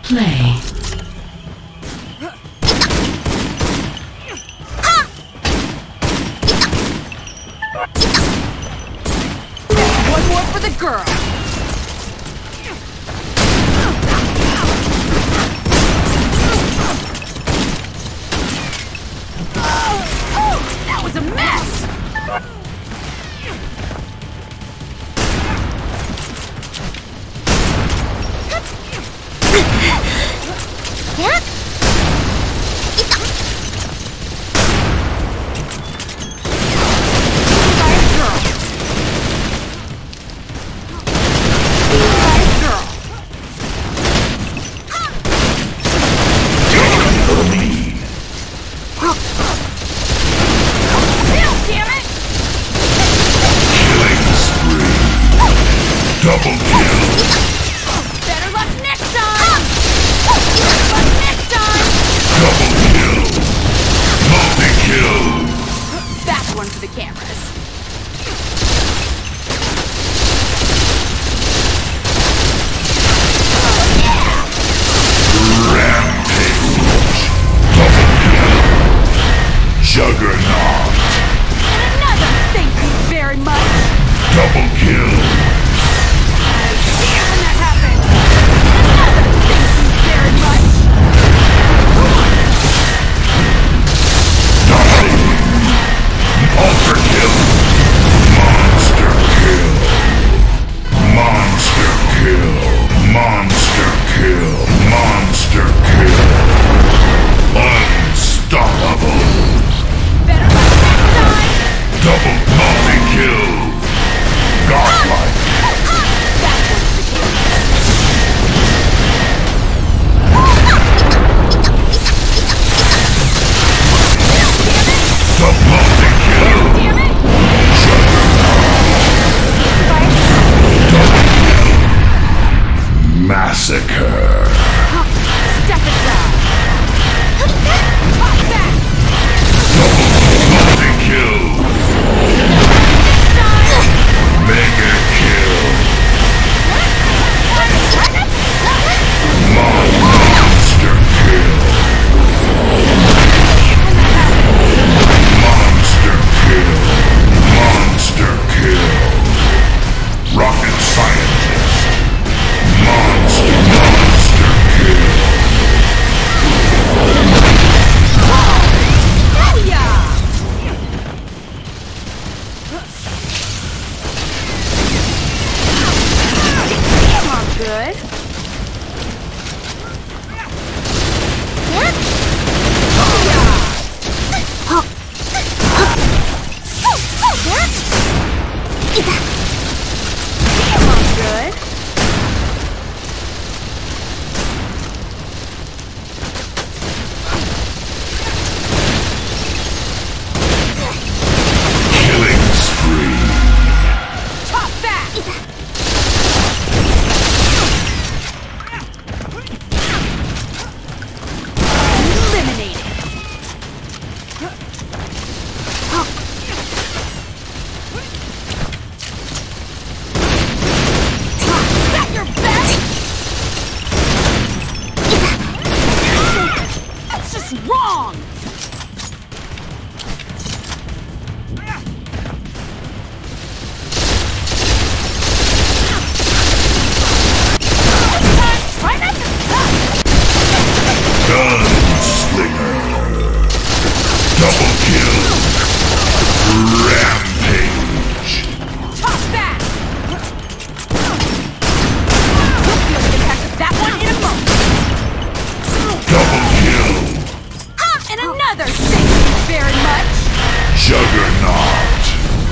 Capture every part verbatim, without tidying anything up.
Play. One more for the girl. Oh, oh, that was a mess. Double kill! Better luck next time! Better luck next time! Double kill! Multi-kill! That's one for the cameras. Oh, yeah! Rampage! Double kill! Juggernaut! And another thank you very much! Double kill! When that happened! Another thank you very much! Dominating! Ultra kill! Monster kill! Monster kill! Monster kill! Monster kill! Unstoppable! Better luck next time! Double multi-kill! Godlike! That's one for the cameras. The multi-kill! Damn it! Massacre! Step aside! Pop back! Multi-kill! Mega kill! Monster kill! Monster kill! Monster kill! Rocket scientist! Monster, monster kill! Oh yeah! Come on, good. Come on, good. Killing spree! Top back! Eliminated. Is that your best? That's just wrong! Try not to suck! Gunslinger! Double kill! Rampage! Top back! You'll feel the impact of that one in a moment. Double kill! And another thank you very much. Juggernaut!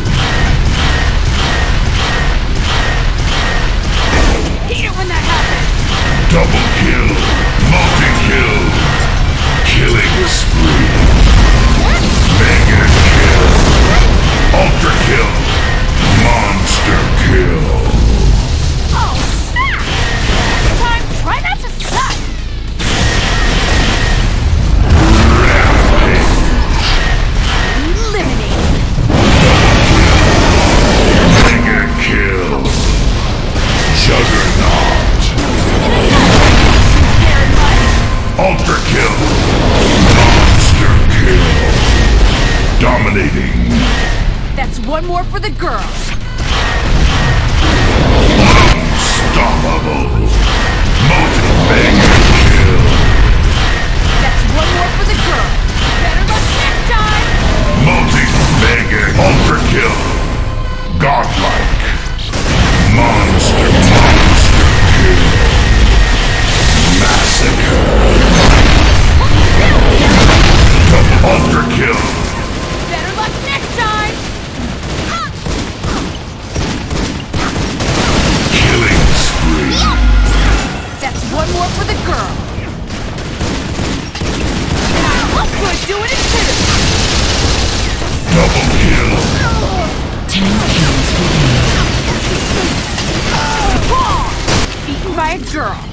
Hate it when that happens. Double kill! Multi-kill! Killing spree! Mega kill! Ultra kill! Monster kill! Oh, snap! This time, try not to suck. Rampage! Eliminated. Mega kill! Juggernaut! And another thank you very for the girl. Unstoppable. Multi-banger kill. That's one more for the girl. Better luck next time. Multi-banger ultra kill. Godlike. Monster, monster kill. Massacre. Double ultra kill. Better luck next time. Killing spree. That's one more for the girl. And I look good doing it too. Double kill. Ten kills remaining. Beaten by a girl.